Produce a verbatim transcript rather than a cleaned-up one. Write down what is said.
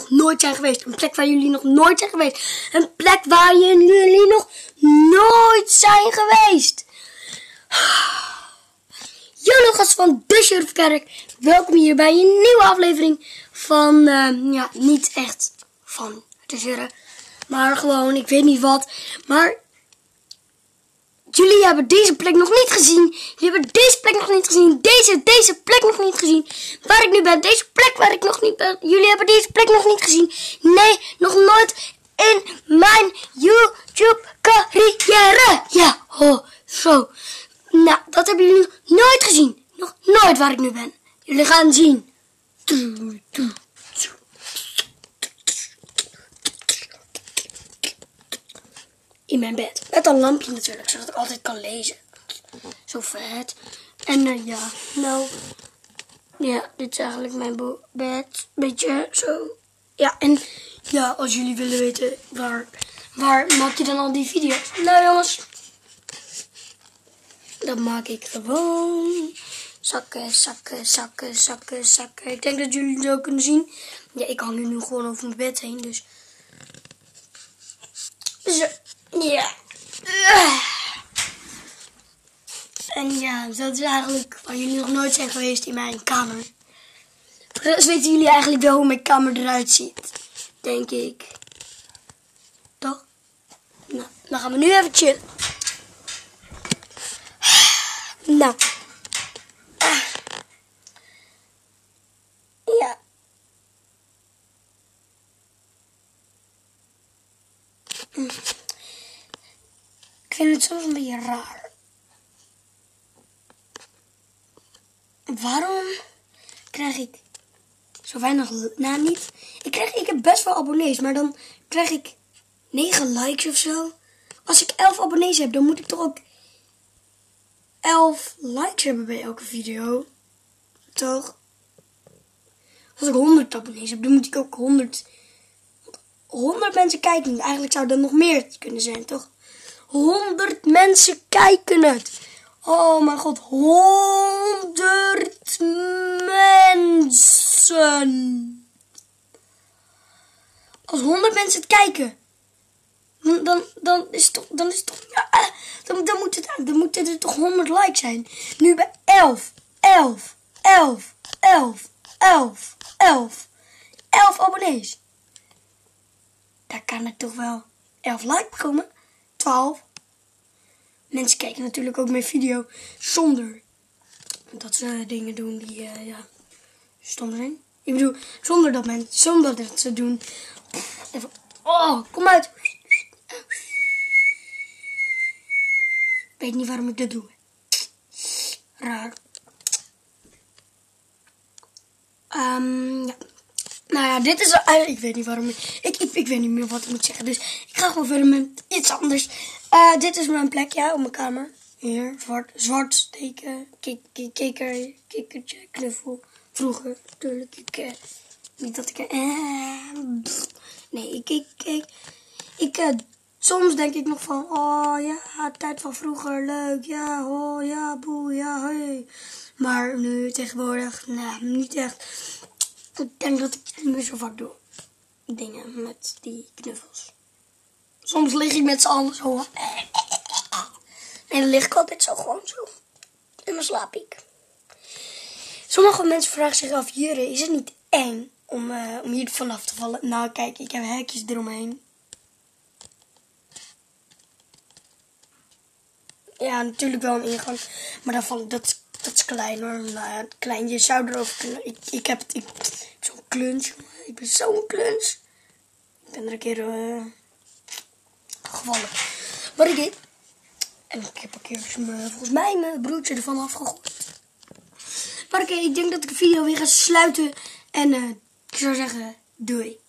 nog nooit zijn geweest. Een plek waar jullie nog nooit zijn geweest. Een plek waar jullie nog nooit zijn geweest. Hallo gasten van de Sheriffkerk. Welkom hier bij een nieuwe aflevering van, uh, ja, niet echt van de Sheriff. Maar gewoon, ik weet niet wat. Maar jullie hebben deze plek nog niet gezien. Jullie hebben deze plek nog niet gezien. Deze, deze plek nog niet gezien. Waar ik nu ben. Deze plek waar ik nog niet ben. Jullie hebben deze plek nog niet gezien. Nee, nog nooit in mijn YouTube carrière. Ja, oh, zo. Nou, dat hebben jullie nog nooit gezien. Nog nooit waar ik nu ben. Jullie gaan zien. In mijn bed. Met een lampje natuurlijk, zodat ik altijd kan lezen. Zo vet. En uh, ja, nou. Ja, dit is eigenlijk mijn bed. Beetje zo. Ja, en ja, als jullie willen weten waar, waar maak je dan al die video's? Nou jongens. Dat maak ik gewoon. Zakken, zakken, zakken, zakken, zakken. Ik denk dat jullie het zo kunnen zien. Ja, ik hang nu gewoon over mijn bed heen, dus. Zo. Ja. En ja, dat is eigenlijk waar jullie nog nooit zijn geweest in mijn kamer. Dus weten jullie eigenlijk wel hoe mijn kamer eruit ziet. Denk ik. Toch? Nou, dan gaan we nu even chillen. Nou. Ja. Ik vind het soms een beetje raar. Waarom krijg ik zo weinig... Nou, niet... Ik, krijg, ik heb best wel abonnees, maar dan krijg ik negen likes of zo. Als ik elf abonnees heb, dan moet ik toch ook elf likes hebben bij elke video. Toch? Als ik honderd abonnees heb, dan moet ik ook honderd... honderd mensen kijken. Eigenlijk zou dat nog meer kunnen zijn, toch? honderd mensen kijken het. Oh mijn god, honderd mensen. Als honderd mensen het kijken, dan, dan, dan is het toch, dan is het toch, ja, dan, dan, moet het, dan moeten er toch honderd likes zijn. Nu bij elf, elf, elf, elf, elf, elf, elf abonnees. Daar kan ik toch wel elf likes komen. twaalf. Mensen kijken natuurlijk ook mijn video zonder dat ze dingen doen die, uh, ja, stom zijn. Ik bedoel, zonder dat mensen, zonder dat ze doen. Even, oh, kom uit. Ik weet niet waarom ik dat doe. Raar. Um, ja. Nou ja, dit is... Uh, ik weet niet waarom... Ik, ik, ik weet niet meer wat ik moet zeggen. Dus ik ga gewoon verder met iets anders. Uh, dit is mijn plek, ja, op mijn kamer. Hier, zwart, zwart teken. Kik, kik, kikker, kikkertje, knuffel. Vroeger, natuurlijk. Ik, uh, niet dat ik... Uh, nee, ik... ik, ik, ik uh, soms denk ik nog van... Oh ja, tijd van vroeger, leuk. Ja, oh ja, boe, ja, hey. Maar nu tegenwoordig, nou, niet echt... Ik denk dat ik niet meer zo vaak doe. Dingen met die knuffels. Soms lig ik met z'n allen zo. En dan lig ik altijd zo gewoon zo. En dan slaap ik. Sommige mensen vragen zich af, Jure, is het niet eng om, uh, om hier vanaf te vallen? Nou kijk, ik heb hekjes eromheen. Ja, natuurlijk wel een ingang. Maar dan val ik, dat, dat is klein hoor. Nou ja, klein, je zou erover kunnen. Ik, ik heb het, ik, ik heb zo'n kluns. Ik ben zo'n kluns. Ik ben er een keer uh, gevallen. Maar ik deed. En ik heb een keer volgens mij mijn broertje ervan afgegooid. Maar oké, okay, ik denk dat ik de video weer ga sluiten. En uh, ik zou zeggen, doei.